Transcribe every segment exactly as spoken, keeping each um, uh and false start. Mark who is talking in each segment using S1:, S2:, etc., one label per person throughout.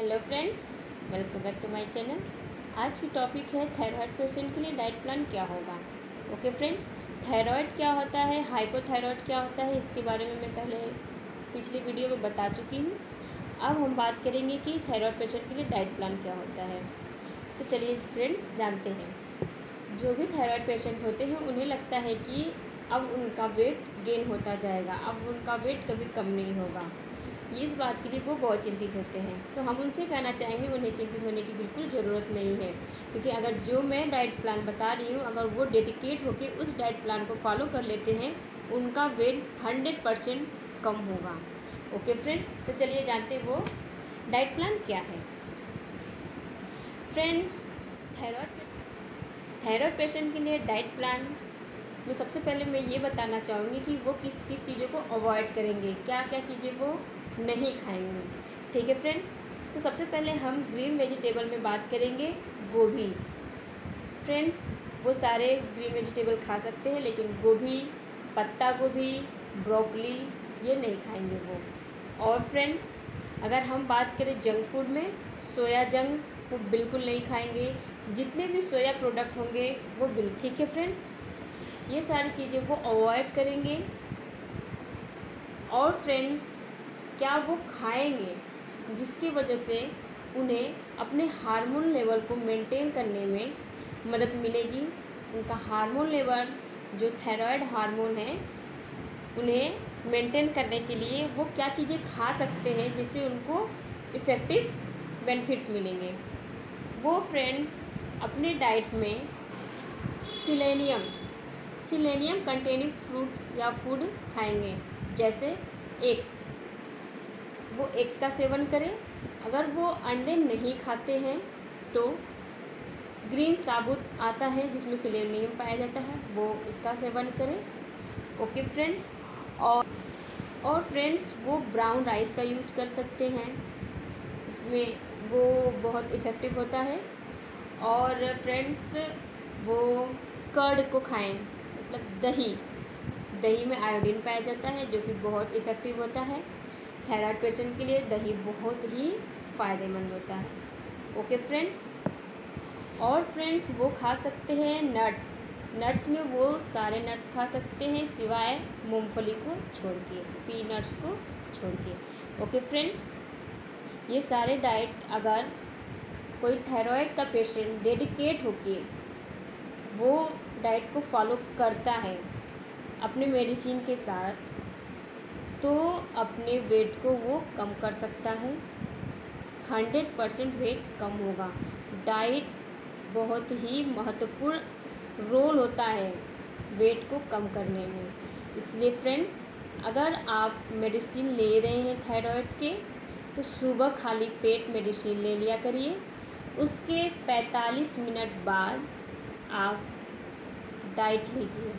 S1: Hello friends, welcome back to my channel. आज की topic है थायराइड पेशेंट के लिए डाइट प्लान क्या होगा। ओके फ्रेंड्स, थायराइड क्या होता है, हाइपोथायराइड क्या होता है, इसके बारे में मैं पहले पिछली वीडियो में बता चुकी हूँ। अब हम बात करेंगे कि थायराइड पेशेंट के लिए डाइट प्लान क्या होता है। तो चलिए फ्रेंड्स जानते हैं। जो भी थायराइड पेशेंट होते हैं उन्हें लगता है कि अब उनका वेट गेन होता जाएगा, अब उनका वेट कभी कम नहीं होगा। इस बात के लिए वो बहुत चिंतित होते हैं। तो हम उनसे कहना चाहेंगे उन्हें चिंतित होने की बिल्कुल ज़रूरत नहीं है, क्योंकि अगर जो मैं डाइट प्लान बता रही हूँ, अगर वो डेडिकेट होकर उस डाइट प्लान को फॉलो कर लेते हैं, उनका वेट हंड्रेड परसेंट कम होगा। ओके फ्रेंड्स, तो चलिए जानते हैं वो डाइट प्लान क्या है। फ्रेंड्स, थायराइड थायराइड पेशेंट के लिए डाइट प्लान में सबसे पहले मैं ये बताना चाहूँगी कि वो किस किस चीज़ों को अवॉइड करेंगे, क्या क्या चीज़ें वो नहीं खाएंगे। ठीक है फ्रेंड्स, तो सबसे पहले हम ग्रीन वेजिटेबल में बात करेंगे। गोभी, फ्रेंड्स वो सारे ग्रीन वेजिटेबल खा सकते हैं, लेकिन गोभी, पत्ता गोभी, ब्रोकली ये नहीं खाएंगे वो। और फ्रेंड्स अगर हम बात करें जंक फूड में, सोया जंक वो बिल्कुल नहीं खाएंगे। जितने भी सोया प्रोडक्ट होंगे वो बिल्कुल, ठीक है फ्रेंड्स, ये सारी चीज़ें वो अवॉइड करेंगे। और फ्रेंड्स क्या वो खाएंगे जिसकी वजह से उन्हें अपने हार्मोन लेवल को मेंटेन करने में मदद मिलेगी। उनका हार्मोन लेवल जो थायराइड हार्मोन है उन्हें मेंटेन करने के लिए वो क्या चीज़ें खा सकते हैं जिससे उनको इफ़ेक्टिव बेनिफिट्स मिलेंगे। वो फ्रेंड्स अपने डाइट में सिलेनियम सिलेनियम कंटेनिंग फ्रूट या फूड खाएंगे, जैसे एग्स, वो एग्स का सेवन करें। अगर वो अंडे नहीं खाते हैं तो ग्रीन साबुत आता है जिसमें सिलेनियम पाया जाता है, वो इसका सेवन करें। ओके फ्रेंड्स, और और फ्रेंड्स वो ब्राउन राइस का यूज कर सकते हैं, उसमें वो बहुत इफ़ेक्टिव होता है। और फ्रेंड्स वो कर्ड को खाएं, मतलब दही दही में आयोडीन पाया जाता है जो कि बहुत इफ़ेक्टिव होता है। थायराइड पेशेंट के लिए दही बहुत ही फ़ायदेमंद होता है। ओके फ्रेंड्स, और फ्रेंड्स वो खा सकते हैं नट्स नट्स में वो सारे नट्स खा सकते हैं सिवाय मूंगफली को छोड़ के, पीनट्स को छोड़ के। ओके फ्रेंड्स, ये सारे डाइट अगर कोई थायराइड का पेशेंट डेडिकेट होके वो डाइट को फॉलो करता है अपने मेडिसिन के साथ, तो अपने वेट को वो कम कर सकता है। हंड्रेड परसेंट वेट कम होगा। डाइट बहुत ही महत्वपूर्ण रोल होता है वेट को कम करने में। इसलिए फ्रेंड्स अगर आप मेडिसिन ले रहे हैं थायराइड के, तो सुबह खाली पेट मेडिसिन ले लिया करिए। उसके पैंतालीस मिनट बाद आप डाइट लीजिए।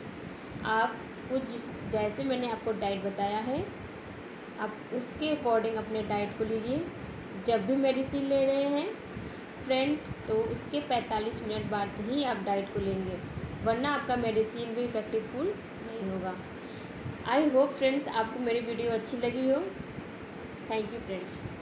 S1: आपको जिस जैसे मैंने आपको डाइट बताया है, आप उसके अकॉर्डिंग अपने डाइट को लीजिए। जब भी मेडिसिन ले रहे हैं फ्रेंड्स, तो उसके पैंतालीस मिनट बाद ही आप डाइट को लेंगे, वरना आपका मेडिसिन भी इफेक्टिवफुल नहीं होगा। आई होप फ्रेंड्स आपको मेरी वीडियो अच्छी लगी हो। Thank you friends.